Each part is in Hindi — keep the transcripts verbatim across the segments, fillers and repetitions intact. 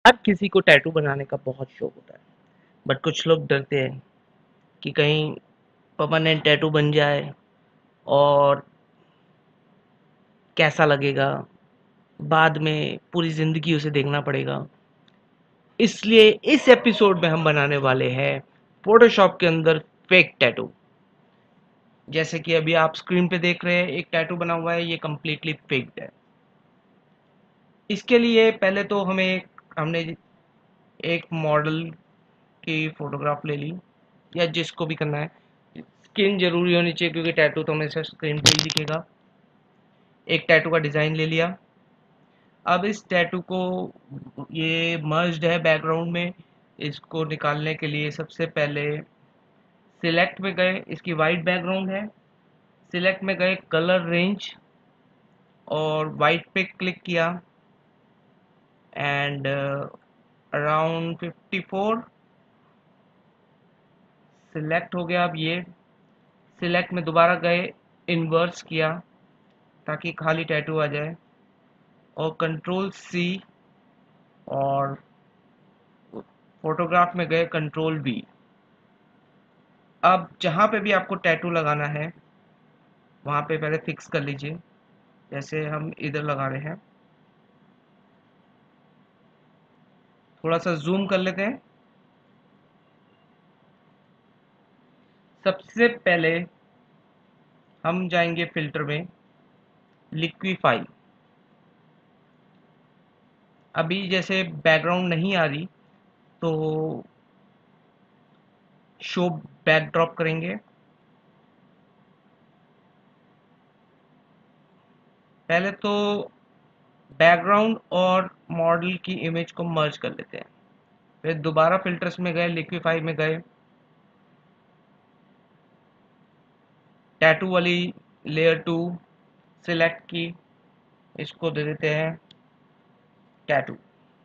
हर किसी को टैटू बनाने का बहुत शौक होता है, बट कुछ लोग डरते हैं कि कहीं परमानेंट टैटू बन जाए और कैसा लगेगा, बाद में पूरी जिंदगी उसे देखना पड़ेगा। इसलिए इस एपिसोड में हम बनाने वाले हैं फोटोशॉप के अंदर फेक टैटू। जैसे कि अभी आप स्क्रीन पे देख रहे हैं एक टैटू बना हुआ है, ये कम्प्लीटली फेक्ड है। इसके लिए पहले तो हमें एक, हमने एक मॉडल की फोटोग्राफ ले ली, या जिसको भी करना है। स्किन जरूरी होनी चाहिए क्योंकि टैटू तो हमेशा स्क्रीन पे ही दिखेगा। एक टैटू का डिज़ाइन ले लिया। अब इस टैटू को, ये मर्ज्ड है बैकग्राउंड में, इसको निकालने के लिए सबसे पहले सिलेक्ट में गए, इसकी वाइट बैकग्राउंड है, सिलेक्ट में गए, कलर रेंज और वाइट पे क्लिक किया and around fifty four select हो गया। अब ये सिलेक्ट में दोबारा गए, इन्वर्स किया ताकि खाली टैटू आ जाए, और कंट्रोल सी, और फोटोग्राफ में गए कंट्रोल वी। अब जहाँ पे भी आपको टैटू लगाना है वहाँ पे पहले फिक्स कर लीजिए। जैसे हम इधर लगा रहे हैं, थोड़ा सा जूम कर लेते हैं। सबसे पहले हम जाएंगे फिल्टर में, लिक्विफाई। अभी जैसे बैकग्राउंड नहीं आ रही तो शो बैकड्रॉप करेंगे। पहले तो बैकग्राउंड और मॉडल की इमेज को मर्ज कर लेते हैं। फिर दोबारा फिल्टर्स में गए, लिक्विफाई में गए, टैटू वाली लेयर टू सिलेक्ट की, इसको दे देते हैं टैटू।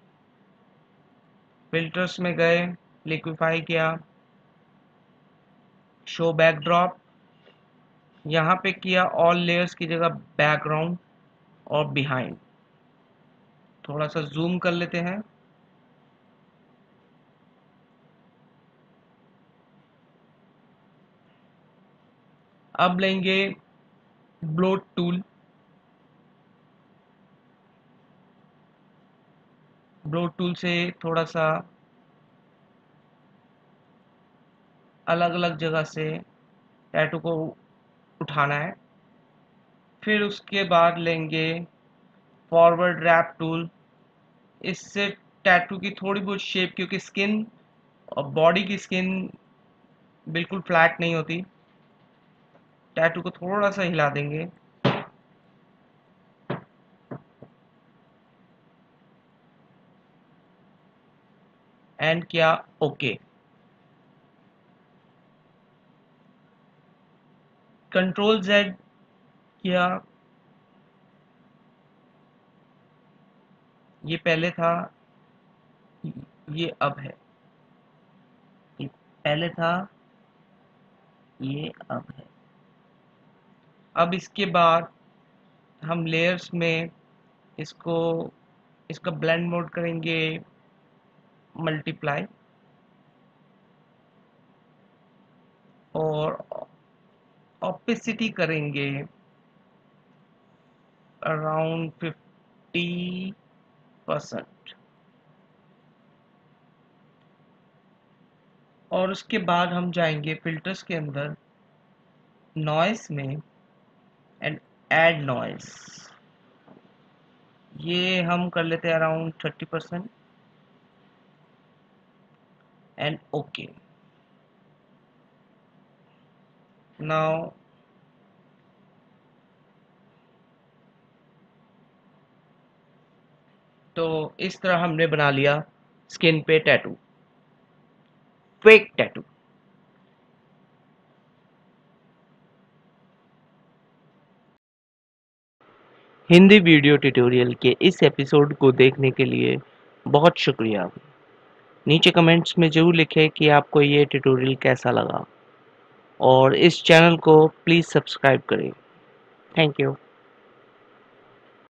फिल्टर्स में गए, लिक्विफाई किया, शो बैकड्रॉप, यहाँ पे किया ऑल लेयर्स की जगह बैकग्राउंड और बिहाइंड। थोड़ा सा जूम कर लेते हैं। अब लेंगे ब्लोट टूल। ब्लोट टूल से थोड़ा सा अलग अलग जगह से टैटू को उठाना है। फिर उसके बाद लेंगे फॉरवर्ड रैप टूल। इससे टैटू की थोड़ी बहुत शेप, क्योंकि स्किन और बॉडी की स्किन बिल्कुल फ्लैट नहीं होती, टैटू को थोड़ा सा हिला देंगे एंड किया ओके। कंट्रोल जेड किया, ये पहले था, ये अब है, ये पहले था, ये अब है। अब इसके बाद हम लेयर्स में इसको, इसका ब्लेंड मोड करेंगे मल्टीप्लाई, और ऑपेसिटी करेंगे अराउंड फिफ्टी परसेंट। और उसके बाद हम जाएंगे फिल्टर्स के अंदर, नॉइस में, एंड ऐड नॉइस। ये हम कर लेते हैं around thirty percent and okay. Now तो इस तरह हमने बना लिया स्किन पे tattoo, fake tattoo. Hindi video tutorial के इस एपिसोड को देखने के लिए बहुत शुक्रिया। नीचे कमेंट्स में ज़रूर लिखें कि आपको ये ट्यूटोरियल कैसा लगा, और इस चैनल को प्लीज़ सब्सक्राइब करें। Thank you.